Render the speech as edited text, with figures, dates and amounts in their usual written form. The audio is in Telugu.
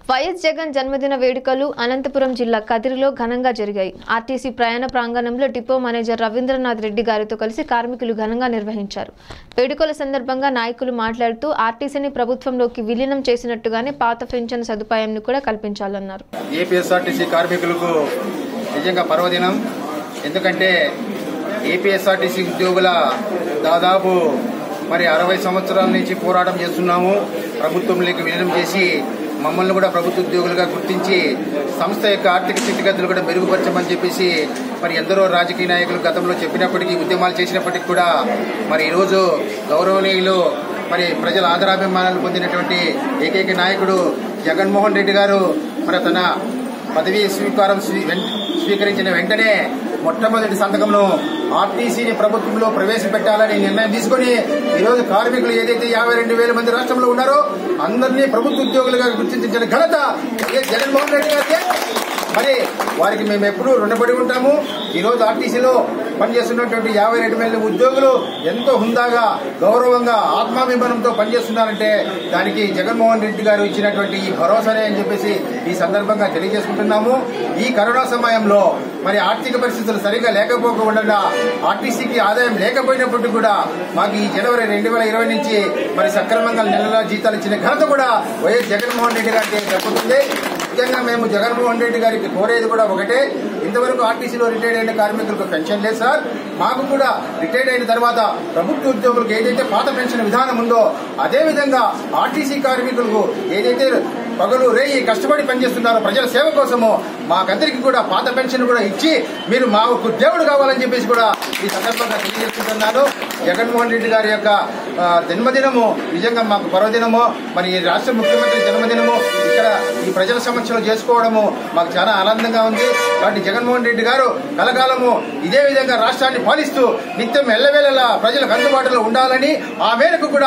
వైఎస్ జగన్ జన్మదిన వేడుకలు అనంతపురం జిల్లా కదిరిలో ఘనంగా జరిగాయి. ఆర్టీసీ ప్రయాణ ప్రాంగణంలో డిపో మేనేజర్ రవీంద్రనాథ్ రెడ్డి గారితో కలిసి కార్మికులు ఘనంగా నిర్వహించారు. వేడుకల సందర్భంగా నాయకులు మాట్లాడుతూ ఆర్టీసీని ప్రభుత్వంలోకి విలీనం చేసినట్టుగానే పాత పెన్షన్ సదుపాయాన్ని కూడా కల్పించాలన్నారు. ఏపీఎస్ఆర్టీసీ కార్మికులకు నిజంగా పర్వదినం. ఎందుకంటే ఏపీఎస్ఆర్టీసీ ఉద్యోగుల దాదాపు 60 సంవత్సరాల నుంచి పోరాటం చేస్తున్నాము. ప్రభుత్వంలోకి విలీనం చేసి మమ్మల్ని కూడా ప్రభుత్వ ఉద్యోగులుగా గుర్తించి సంస్థ యొక్క ఆర్థిక స్థితిగతులు కూడా మెరుగుపరచమని చెప్పేసి ఎందరో రాజకీయ నాయకులు గతంలో చెప్పినప్పటికీ, ఉద్యమాలు చేసినప్పటికీ కూడా ఈరోజు గౌరవనీయులు ప్రజల ఆదరాభిమానాలు పొందినటువంటి ఏకైక నాయకుడు జగన్మోహన్ రెడ్డి గారు తన పదవీ స్వీకరించిన వెంటనే మొట్టమొదటి సంతకంలో ఆర్టీసీని ప్రభుత్వంలో ప్రవేశపెట్టాలని నిర్ణయం తీసుకుని ఈరోజు కార్మికులు ఏదైతే 52,000 మంది రాష్ట్రంలో ఉన్నారో అందరినీ ప్రభుత్వ ఉద్యోగులుగా గుర్తించిన ఘనత జగన్మోహన్ రెడ్డి గారికి. వారికి మేము ఎప్పుడూ రుణపడి ఉంటాము. ఈరోజు ఆర్టీసీలో పనిచేస్తున్నటువంటి 52,000 ఉద్యోగులు ఎంతో హుందాగా, గౌరవంగా, ఆత్మాభిమానంతో పనిచేస్తున్నారంటే దానికి జగన్మోహన్ రెడ్డి గారు ఇచ్చినటువంటి ఈ భరోసానే అని చెప్పేసి ఈ సందర్భంగా తెలియజేసుకుంటున్నాము. ఈ కరోనా సమయంలో ఆర్థిక పరిస్థితులు సరిగా లేకపోకుండా ఆర్టీసీకి ఆదాయం లేకపోయినప్పటికీ కూడా మాకు ఈ జనవరి 2020 నుంచి సక్రమంగా నెలల జీతాలు ఇచ్చిన ఘనత కూడా వైఎస్ జగన్మోహన్ రెడ్డి గారికి దక్కుతుంది. ముఖ్యంగా మేము జగన్మోహన్ రెడ్డి గారికి కోరేది కూడా ఒకటే, ఇంతవరకు ఆర్టీసీలో రిటైర్డ్ అయిన కార్మికులకు పెన్షన్ లేదు సార్. మాకు కూడా రిటైర్డ్ అయిన తర్వాత ప్రభుత్వ ఉద్యోగులకు ఏదైతే పాత పెన్షన్ విధానం ఉందో అదేవిధంగా ఆర్టీసీ కార్మికులకు ఏదైతే పగలు రేయి కష్టపడి పనిచేస్తున్నారో ప్రజల సేవ కోసమో మాకందరికీ కూడా పాత పెన్షన్ కూడా ఇచ్చి మీరు మాకు దేవుడు కావాలని చెప్పేసి కూడా ఈ సందర్భంగా తెలియజేస్తున్నాను. జగన్మోహన్ రెడ్డి గారి యొక్క జన్మదినము నిజంగా మాకు పర్వదినము. ఈ రాష్ట్ర ముఖ్యమంత్రి జన్మదినము ఇక్కడ ఈ ప్రజల సమక్షంలో చేసుకోవడము మాకు చాలా ఆనందంగా ఉంది. కాబట్టి జగన్మోహన్ రెడ్డి గారు కలకాలము ఇదే విధంగా రాష్ట్రాన్ని పాలిస్తూ నిత్యం ఎల్లవేళలా ప్రజలకు అందుబాటులో ఉండాలని, ఆ మేరకు కూడా